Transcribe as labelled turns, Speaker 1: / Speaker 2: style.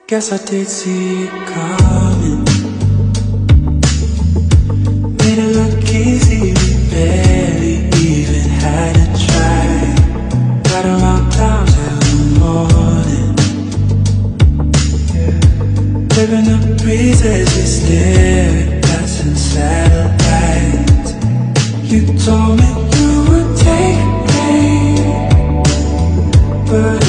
Speaker 1: Guess I did see it coming. Made it look easy, we barely even had to try. Got around town till the morning. Living the breeze as we stare at passing satellites. You told me you would take me, but